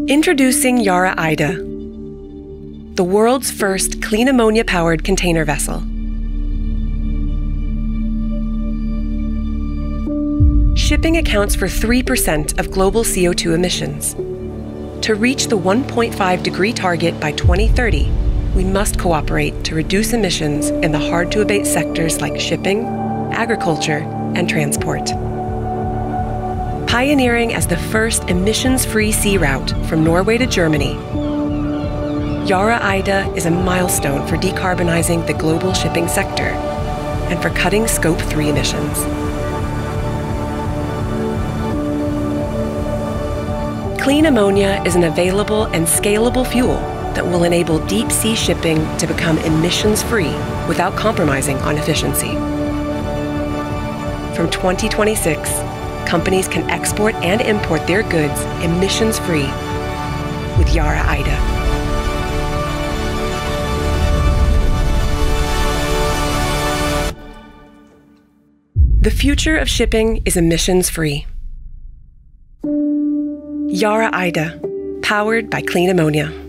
Introducing Yara Eyde, the world's first clean ammonia-powered container vessel. Shipping accounts for 3% of global CO2 emissions. To reach the 1.5-degree target by 2030, we must cooperate to reduce emissions in the hard-to-abate sectors like shipping, agriculture, and transport. Pioneering as the first emissions-free sea route from Norway to Germany, Yara Eyde is a milestone for decarbonizing the global shipping sector and for cutting Scope 3 emissions. Clean ammonia is an available and scalable fuel that will enable deep-sea shipping to become emissions-free without compromising on efficiency. From 2026, companies can export and import their goods emissions-free with Yara Eyde. The future of shipping is emissions-free. Yara Eyde, powered by clean ammonia.